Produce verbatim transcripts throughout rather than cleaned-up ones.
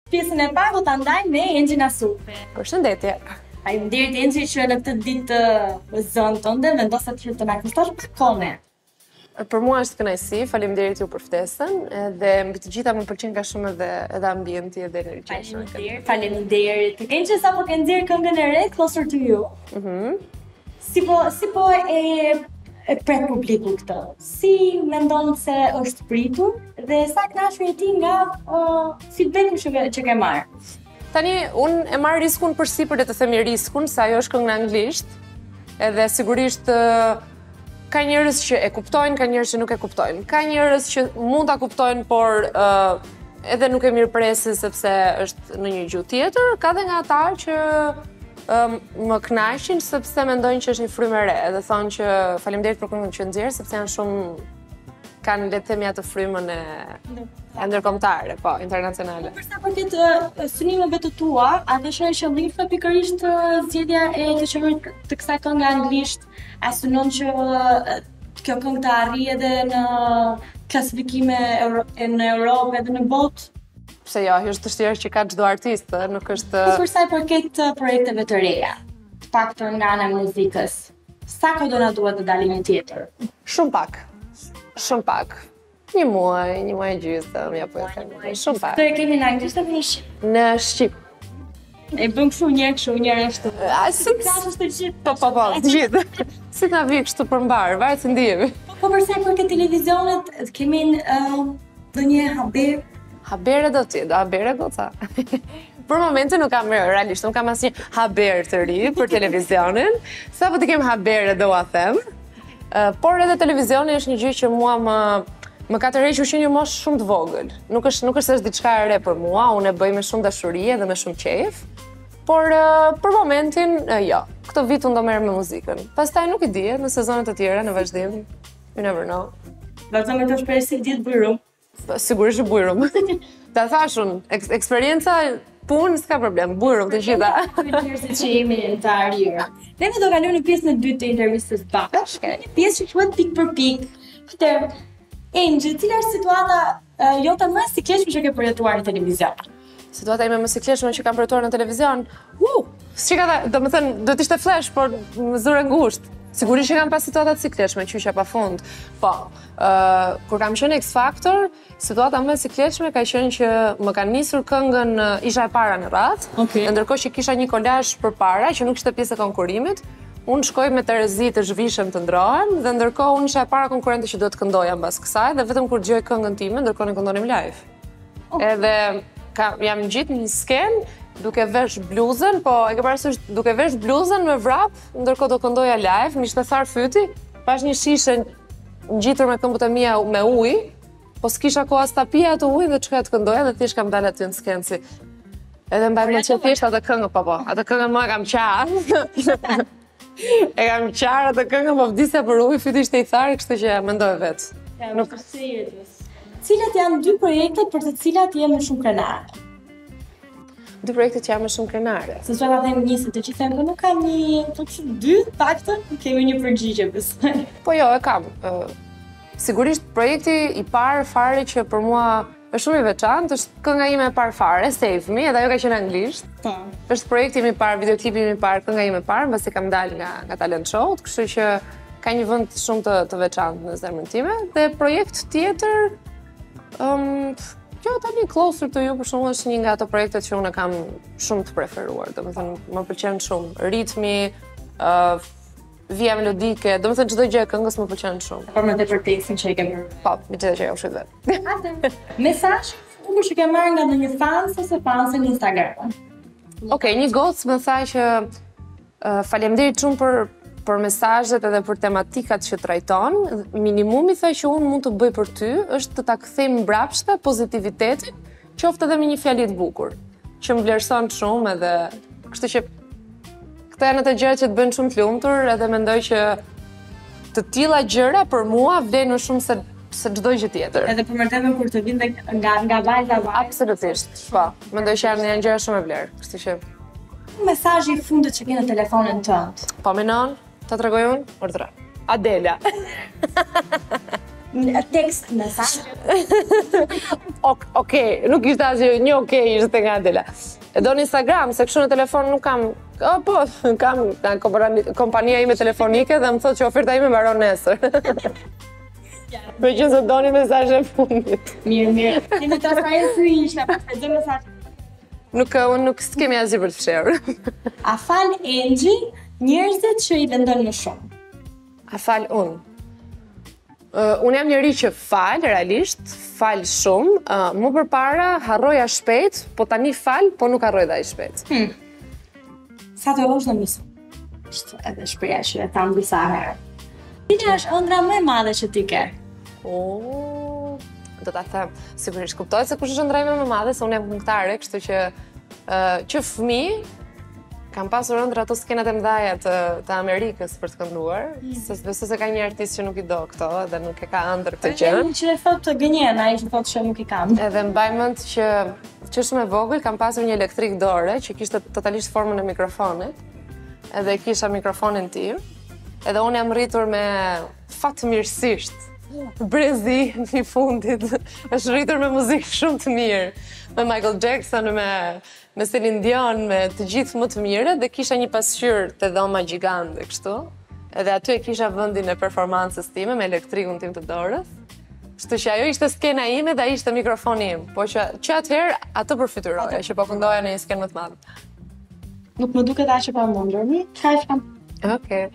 Pjesën e parë do ta ndaj me Enxhi Nasufi. Përshëndetje. Faleminderit Enxhi që në këtë ditë të zënë tënde vendosa të të na kushtosh pak kohë. Për mua është kënaqësi, faleminderit ju për ftesën, dhe mbi të gjitha më pëlqen ka shumë edhe edhe ambienti edhe energjia. Faleminderit, faleminderit. Enxhi sapo ke nxjerr këngën e re Closer to You. Mhm. Si po si po e e pret publiku këtë? Si mendon se është pritur dhe sa kënaqur je ti nga uh, feedbacku që, që ke marrë? Tani, unë e marr riskun përsipër, le të themi riskun, se ajo është këngë në anglisht, edhe sigurisht uh, ka njerëz që e kuptojnë, ka njerëz që nuk e kuptojnë. Ka njerëz që mund ta kuptojnë, por uh, edhe nuk e mirëpresin sepse është në një gjuhë tjetër, ka dhe nga ata që Um, më kënaqin sepse mendojnë që është një frymë e re, dhe thonë që faleminderit për këngën që nxjerr sepse janë shumë kanë le të themi atë frymën e ndërkombëtare, po, internacionale. Për sa përket uh, synimeve të tua, a ke shënuar qëllimshme pikërisht uh, zgjedhja e të qeverit të kësaj këngë anglisht? A synon që uh, kjo këngë të arrijë edhe në klasifikime Euro në Europë edhe në botë? Pse jo, është dëshirë që ka çdo artist, nuk është... Për sa i përket projekteve të reja, të paktën nga ana e muzikës, sa kohë do na duhet të dalim tjetër? Shumë pak. Shumë pak. Një muaj, një muaj e gjysmë, ja po e them. Shumë pak. Të e kemi në anglisht apo në shqip? Në shqip. E bëm kështu një kështu, një ashtu. A si klasës të gjithë? Po, po, po, të gjithë. Si ta vi kështu përmbar, varet se ndihemi. Po për sa i përket televizionit, kemi ndonjë haber? Habere do ti, do habere goca. Për momentin nuk kam, realisht, nuk kam asnjë haber të ri për televizionin, sa po të kem habere do a them. Uh, por edhe televizioni është një gjë që mua më më ka tërhequr që një moshë shumë të vogël. Nuk është nuk është se është diçka e re për mua, unë e bëj me shumë dashuri dhe me shumë qejf. Por uh, për momentin, uh, jo. Këtë vit unë do merrem me muzikën. Pastaj nuk i di, në sezonet të tjera në vazhdim. You never know. Vazhdon me të shpresë se ditë bujrum. Sigurisht bujrum. Ta thashun, eks eksperienca, punë, s'ka problem, bujrum të gjitha. Njerëzit që jemi të arrijura. Ne do kalojmë në pjesën e dytë të intervistës bashkë. Një pjesë që quhet pik për pik. Atëherë, Enxhi, cila është situata uh, jote më e sikletshme që ke përjetuar në televizion? Situata ime më e sikletshme që kam përjetuar në televizion? Uh, s'ka, domethënë, do të ishte flash, por më zure ngushtë. Sigurisht që kam pas situata të sikletshme, qyqja pa fund. Po, uh, kur kam qenë X Factor, situata më e sikletshme ka qenë që më kanë nisur këngën uh, isha e para në radhë, okay. Ndërkohë që kisha një kolazh përpara që nuk ishte pjesë e konkurimit, unë shkoj me Terezi të zhvishem të ndrohem, dhe ndërkohë unë isha e para konkurrente që do të këndoja mbas kësaj, dhe vetëm kur dëgjoj këngën time, ndërkohë ne këndonim live. Okay. Edhe ka, jam gjitë një skenë, duke vesh bluzën, po e ke parasysh duke vesh bluzën me vrap, ndërkohë do këndoja live, më ishte thar fyti, pash një shishe ngjitur me këmbët e mia me ujë, po s'kisha kohë as ta pija atë ujë dhe çka të këndoja dhe thjesht kam dalë aty në skenë si. Edhe mbaj me që thjesht atë këngë, po po, atë këngën më kam qarë. E kam qarë atë këngën, po vdisja për ujë, fyti ishte i tharë, kështu që mendoj vetë. Ja, nuk është seriozisht. Cilat janë dy projektet për të cilat je më shumë krenare? Dy projekte që jam më shumë krenare. Se çfarë ta them nisë të gjithë them, nuk kam një, po kështu dy, paktën, kemi një përgjigje besoj. Po jo, e kam. Uh, sigurisht projekti i parë fare që për mua është shumë i veçantë, është kënga ime e parë fare, Save Me, edhe ajo ka qenë anglisht. Po. Është projekti im i parë, videoklipi im i parë, kënga ime e parë, mbasi kam dalë nga nga talent show-t, kështu që ka një vend shumë të, të veçantë në zemrën time. Dhe projekt tjetër, um, jo, tani Closer to You për shembull është një nga ato projektet që unë kam shumë të preferuar. Domethënë, më pëlqen shumë ritmi, uh, vija melodike, domethënë çdo gjë e këngës më pëlqen shumë. Por më tepër tekstin që e ke bërë. Po, me gjithë që e ushit vetë. Atë. Mesazh bukur që ke marrë nga ndonjë fans ose fanse në Instagram. Okej, okay, një gocë më tha që uh, faleminderit shumë për për mesazhet edhe për tematikat që trajton, minimumi thaj që unë mund të bëj për ty është të ta kthej mbrapshta pozitivitetin, qoftë edhe me një fjali të bukur, që më vlerëson shumë edhe, kështu që këto janë ato gjëra që të bëjnë shumë të lumtur, edhe mendoj që të tilla gjëra për mua vlen më shumë se se çdo gjë tjetër. Edhe për mërdetën kur të vinte nga nga vajza vajza. Absolutisht. Po, mendoj që janë gjëra shumë e vlerë, kështu që mesazhi i fundit që ke në telefonin tënd. Po menon? Ta tregoj unë? Ordra. Adela. tekst, mesazh. Okej, nuk ishte asgjë, një okej ishte nga Adela. E do në Instagram, se kështu në telefon nuk kam. O, po, kam nga kompania ime telefonike dhe më thotë që oferta ime mbaron nesër. Me që se doni mesazh e fundit. Mirë, mirë. Ti me transparencë ishte, pa të dhe mesazh. Nuk, unë nuk s'kemi asgjë për të fshehur. A fal Enxhi njerëzit që i vendon më shumë? A fal unë? Uh, unë jam njëri që fal, realisht, fal shumë. Uh, mu përpara harroja shpejt, po tani fal, po nuk harroj dhe i shpejt. Hmm. Sa të rosh në misë? Ishtë edhe shpreja që e thamë disa herë. Cila është ëndra më e madhe që ti ke? Oh, do ta them, sigurisht kuptohet se kush është ëndra ime më e madhe, se unë jam këngëtare, kështu që uh, që fëmijë kam pasur ëndra ato skenat e mëdha të, të Amerikës për të kënduar, mm. se besoj se ka një artist që nuk i do këto dhe nuk e ka ëndër këtë gjë. Që e thotë gënjen, ai që thotë që nuk i kam. Edhe mbaj mend që që shumë e vogël kam pasur një elektrik dore që kishte totalisht formën e mikrofonit. Edhe kisha mikrofonin tim. Edhe unë jam rritur me fatmirësisht. Brezi në fundit është rritur me muzikë shumë të mirë. Me Michael Jackson, me, me Celine Dion, me të gjithë më të mire, dhe kisha një pasqyrë të dhoma gjigande kështu. Edhe aty e kisha vendin e performancës time me elektrikun tim të dorës. Kështu që ajo ishte skena ime dhe ishte mikrofoni im. Po që, që atëherë atë përfytyroja, që po këndoja në një skenë më të madhe. Nuk më duket aq e pamundur, mi? Çka e kam? Okej.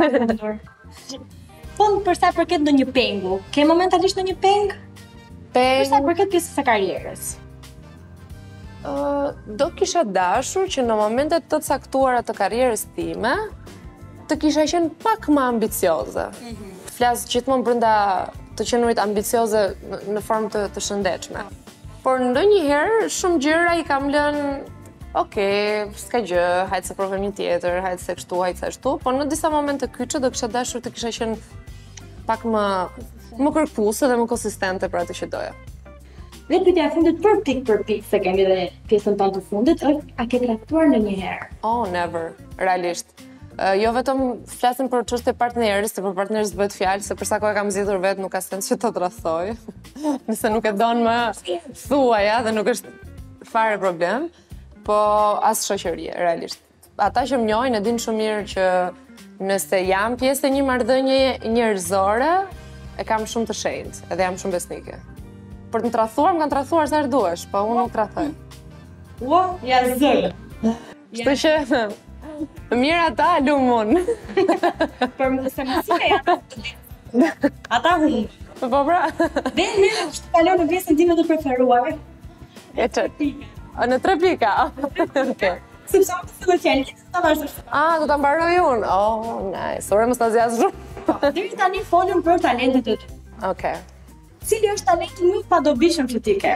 Po për sa përket ndonjë pengu, ke momentalisht ndonjë peng? Peng. Për sa përket pjesës së karrierës. Uh, do kisha dashur që në momentet të caktuara të karrierës time, të kisha qenë pak më ambicioze. Mm-hmm. Flas gjithmonë brenda të qenurit ambicioze në formë të, të shëndetshme. Por ndonjëherë shumë gjëra i kam lënë, okej, s'ka gjë, hajtë se provojmë një tjetër, hajtë se kështu, hajtë se ashtu, por në disa momente kyçe do kisha dashur të kisha qenë pak më më kërkuese dhe më konsistente për atë që doja. Dhe pyetja e fundit për pik për pik, se kemi dhe pjesën tonë të fundit, është a ke traktuar ndonjëherë? Oh, never, realisht. Uh, jo vetëm flasim për çështje partnerës, se për partnerës bëhet fjalë, se për sa kohë kam zgjedhur vetë nuk ka sens që të tradhoj. Nëse nuk e don më thuaja dhe nuk është fare problem, po as shoqërie, realisht. Ata që më njohin e dinë shumë mirë që nëse jam pjesë e një marrëdhënie njerëzore, e kam shumë të shenjtë, edhe jam shumë besnike. Për të më tradhuar, më kanë tradhuar sa herë duhesh, po unë nuk tradhoj. Ua, ja zë. Kështu që mirë ata, lum unë. Për se muzika janë ata. Ata hunë. Po pra. Dhe ne është kalon në pjesën time të preferuar. E që? Në tre pika? Okej. Sepse ato fillojnë fjalë, ta vazhdosh. Ah, do ta mbaroj unë. Oh, nice. Ora mos ta zgjas shumë. Deri tani folëm për talentet e tu. Okej. Cili është talenti më i padobishëm që ti ke?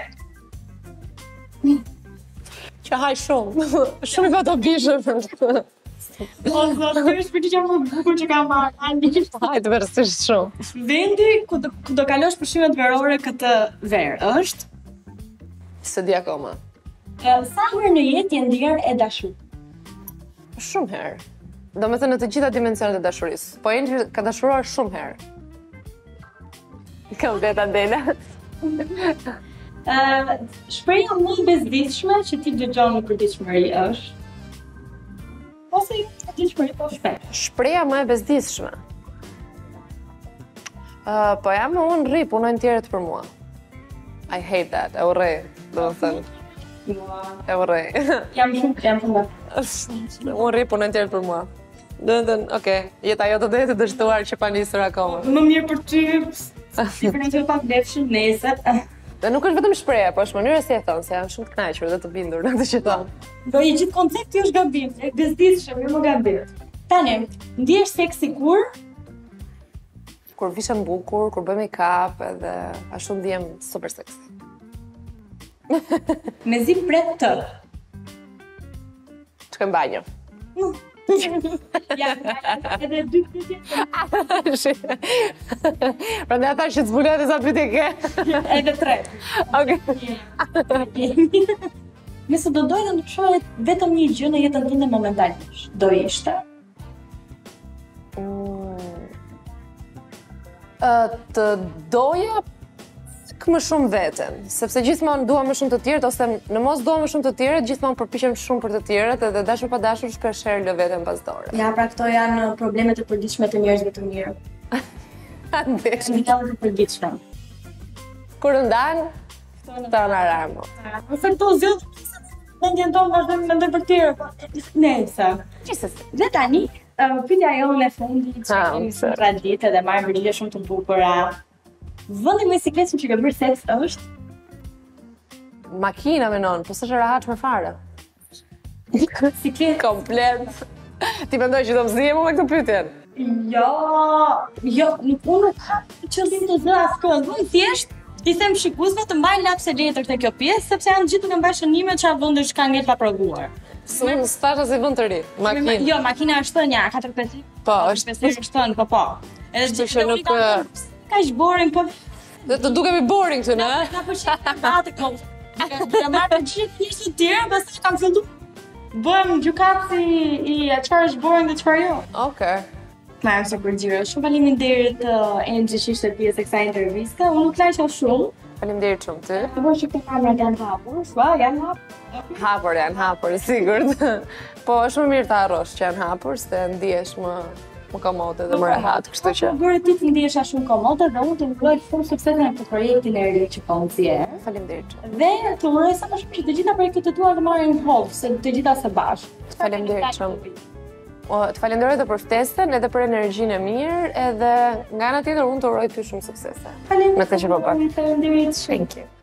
Që haj shumë. Shumë i padobishëm. O, zot, kjo është për që më bukur që kam marrë. Hajtë vërësisht shumë. Vendi ku do, ku do kalosh pushimet verore këtë verë është? Se di akoma. Sa herë në jetë je ndier e dashur? Shumë herë. Do me thënë në të gjitha dimensionet e dashurisë. Po Enxhi ka dashuruar shumë herë. Kam veta Dela. uh, Shpreha më e bezdishme që ti dëgjon në përditshmëri është? Ose jo përditshmëri, po shpesh. Shpreha më e bezdishme? Uh, po jam unë rri, punojnë tjerët për mua. I hate that, e urrej, do të thënë. E urrej. Jam shumë, jam shumë. Unë rri, punojnë tjerët për mua. Do të thënë, okej, jeta jote do jetë e dështuar që pa nisur akoma. Më mirë për ty, si për në të pak lefshën nesër. Dhe nuk është vetëm shpreha, po është mënyra si e thonë, se janë shumë të kënaqur dhe të bindur në këtë që thonë. Do i gjithë koncepti është gabim, e bezdishëm, jo më gabim. Tani, ndihesh seksi kur? Kur vishem bukur, kur bëj make-up, edhe ashtu ndihem super seksi. Mezi pret të. Shkoj në banjo. Ja, edhe dy pyetje. Prandaj ata që zbulojnë sa pyetje ke. Edhe tre. Okej. Nëse do doje të ndryshoje vetëm një gjë në jetën tënde momentalisht, do ishte? Mm. Uh, Të doja më shumë veten, sepse gjithmonë dua më shumë të tjerët, ose në mos dua më shumë të tjerët, gjithmonë përpiqem shumë për të tjerët, edhe dashur pa dashur shpesh lë veten pas dore. Ja, pra këto janë problemet e përditshme të njerëzve të mirë. Ndesh. Janë të përditshme. Kur ndan, ta marramo. Ose këto zgjodh mendjen tonë vazhdojmë të mendoj për tjerë. Nëse. Gjithsesi. Dhe tani, pyetja jonë e fundit, që kemi shumë traditë dhe marrim rilje shumë të bukura. Vendi me sikletën që ke bërë seks është? Makina menon, po s'është e rahatshme fare. Sikletë Komplet. Ti mendoj që do më zgjidhje me këtë pyetjen? Jo, jo, nuk unë qëllim të zë askënd. Unë thjesht i them shikuesve të mbajnë lapse letër te kjo pjesë, sepse janë gjithë nga mbaj shënime çfarë vendesh ka ngel pa provuar. Unë s'tash as i vend të ri. Makinë. Jo, makina është thënia, katër pesë. Po, është është thënë, po po. Edhe Kështu që nuk kaq boring, po Dhe të dukemi boring këtu, në? na pëlqen atë kohë. Kam marrë të gjithë pjesë të tjera, pastaj kam filluar bëm gjykatës i i çfarë është boring dhe çfarë jo. Okej. Marrëm se për gjiro. Shumë faleminderit Enxhi që ishte pjesë e kësaj interviste. Unë u kënaqja shumë. Faleminderit shumë ty. Të bëj që këto kamerat janë hapur, shua, janë hapur. Hapur janë hapur, sigurt. Po është më mirë të harrosh që janë hapur, se ndihesh më më komode dhe më rehat, kështu që. Po bëre ti të ndihesha shumë komode dhe unë të uroj shumë sukses në këtë projektin e ri që po nxjerr. Faleminderit. Dhe të uroj sa më shumë që të gjitha projektet e tua të marrin hold, se të gjitha së bashku. Faleminderit shumë. O, të falenderoj edhe për ftesën, edhe për energjinë e mirë, edhe nga ana tjetër unë të uroj ty shumë suksese. Faleminderit. Me këtë që po bën. Faleminderit shumë. Thank you.